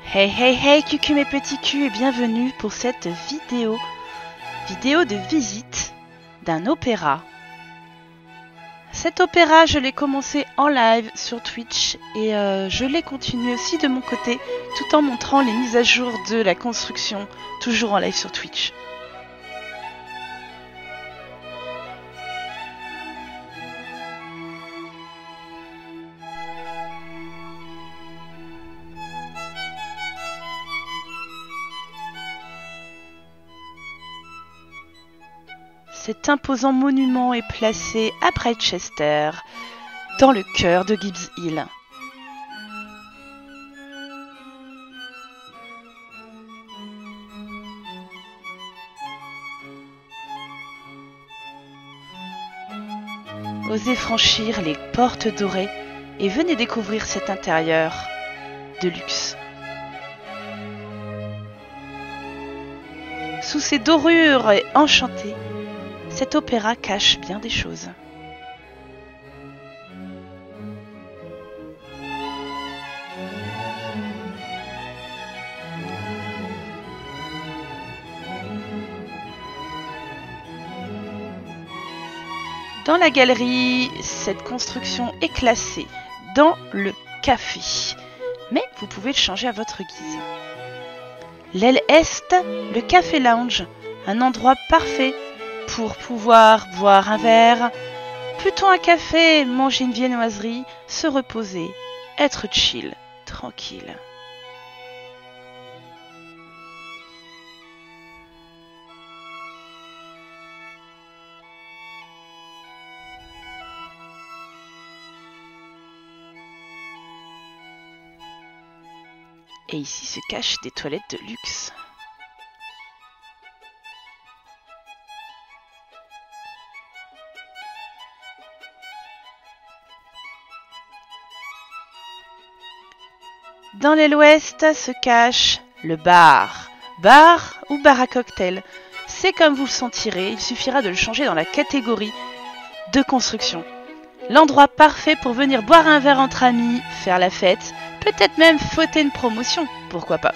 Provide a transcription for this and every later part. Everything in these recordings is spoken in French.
Hey hey hey cucu mes petits culs et bienvenue pour cette vidéo de visite d'un opéra. Cet opéra je l'ai commencé en live sur Twitch et je l'ai continué aussi de mon côté tout en montrant les mises à jour de la construction toujours en live sur Twitch. Cet imposant monument est placé à Britechester, dans le cœur de Gibbs Hill. Osez franchir les portes dorées et venez découvrir cet intérieur de luxe. Sous ses dorures enchantées, cet opéra cache bien des choses. Dans la galerie, cette construction est classée dans le café, mais vous pouvez le changer à votre guise. L'aile Est, le café lounge, un endroit parfait pour pouvoir boire un verre, plutôt un café, manger une viennoiserie, se reposer, être chill, tranquille. Et ici se cachent des toilettes de luxe. Dans l'aile ouest se cache le bar. Bar ou bar à cocktail. C'est comme vous le sentirez, il suffira de le changer dans la catégorie de construction. L'endroit parfait pour venir boire un verre entre amis, faire la fête, peut-être même fauter une promotion, pourquoi pas.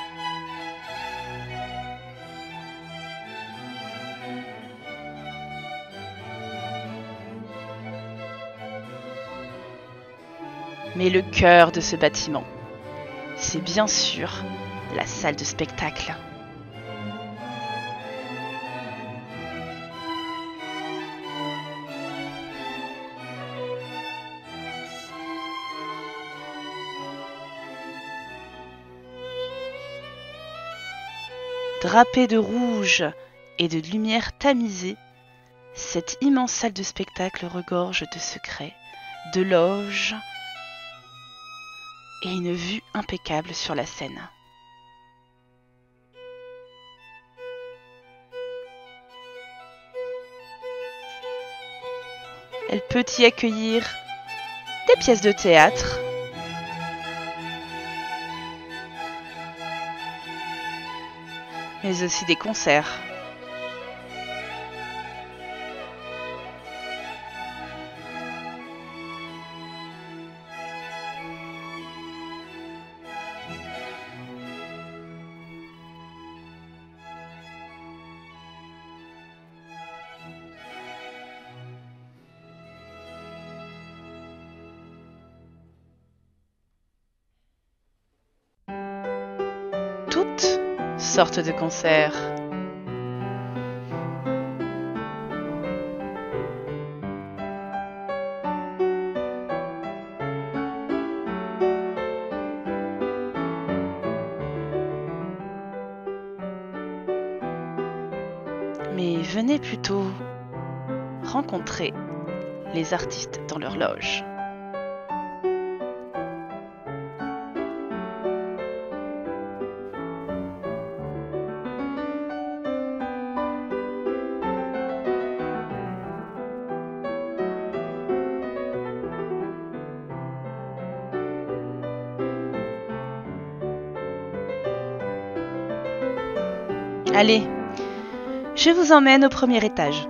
Mais le cœur de ce bâtiment, c'est bien sûr la salle de spectacle. Drapée de rouge et de lumière tamisée, cette immense salle de spectacle regorge de secrets, de loges et une vue impeccable sur la scène. Elle peut y accueillir des pièces de théâtre, mais aussi des concerts. Toutes sortes de concerts. Mais venez plutôt rencontrer les artistes dans leur loge. Allez, je vous emmène au premier étage.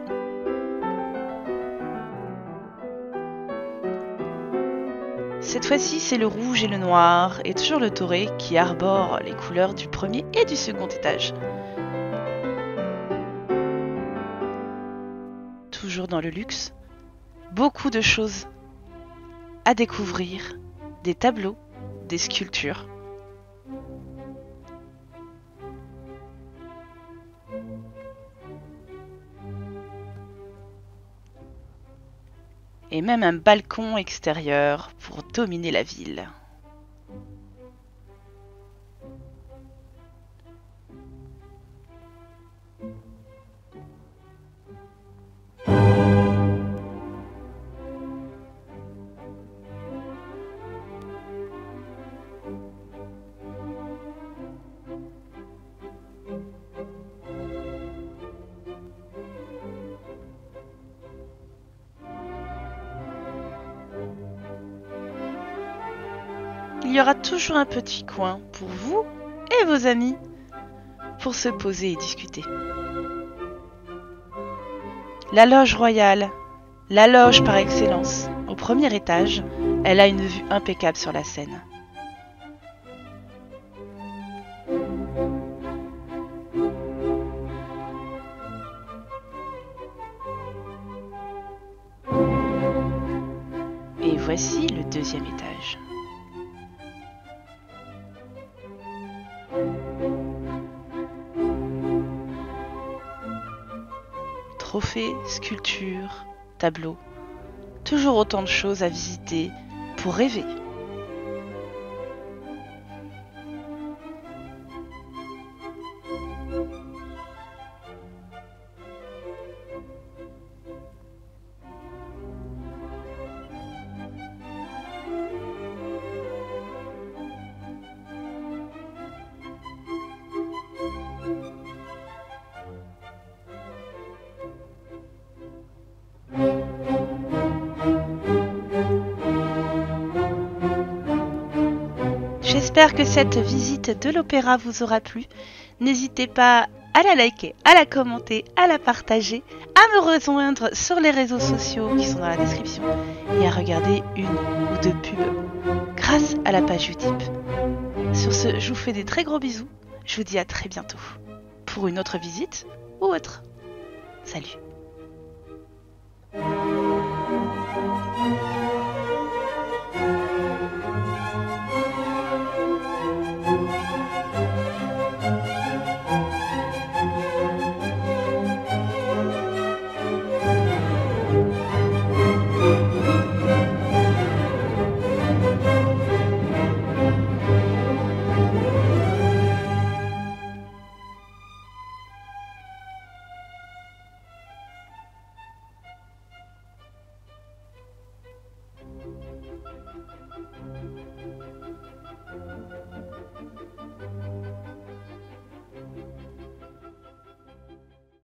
Cette fois-ci, c'est le rouge et le noir, et toujours le doré qui arbore les couleurs du premier et du second étage. Toujours dans le luxe, beaucoup de choses à découvrir, des tableaux, des sculptures. Et même un balcon extérieur pour dominer la ville. Il y aura toujours un petit coin pour vous et vos amis pour se poser et discuter. La loge royale, la loge par excellence, au premier étage, elle a une vue impeccable sur la Seine. Et voici le deuxième étage. Trophées, sculptures, tableaux, toujours autant de choses à visiter pour rêver. J'espère que cette visite de l'opéra vous aura plu. N'hésitez pas à la liker, à la commenter, à la partager, à me rejoindre sur les réseaux sociaux qui sont dans la description et à regarder une ou deux pubs grâce à la page Utip. Sur ce, je vous fais des très gros bisous. Je vous dis à très bientôt pour une autre visite ou autre. Salut!